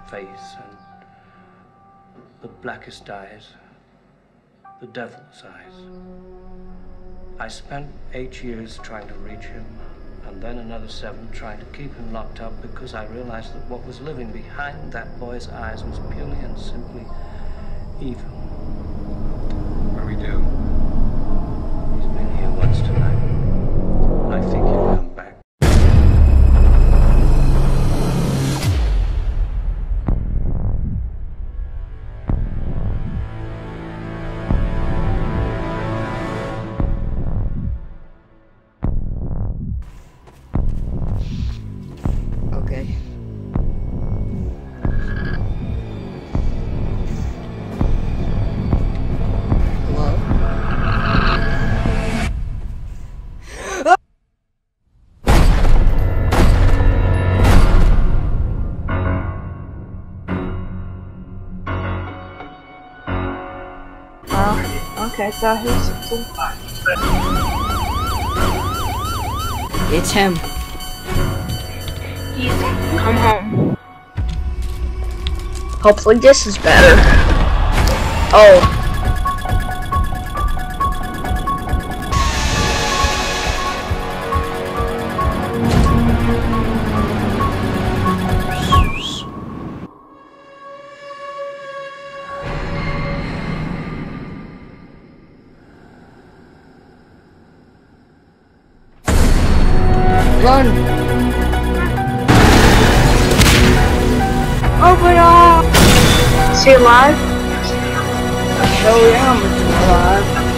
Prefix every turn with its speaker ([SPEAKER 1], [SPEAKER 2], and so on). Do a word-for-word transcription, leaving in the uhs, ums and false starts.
[SPEAKER 1] face and the blackest eyes, the devil's eyes. I spent eight years trying to reach him, and then another seven trying to keep him locked up because I realized that what was living behind that boy's eyes was purely and simply evil.
[SPEAKER 2] What do we do?
[SPEAKER 1] He's been here once tonight. I think he'll come back.
[SPEAKER 3] Okay. Hello?
[SPEAKER 4] Oh, okay, so who's
[SPEAKER 3] It's him.
[SPEAKER 4] He's come home.
[SPEAKER 5] Hopefully this is better. Oh.
[SPEAKER 3] Run!
[SPEAKER 4] Open up! Is he alive?
[SPEAKER 3] Hell yeah, I'm alive.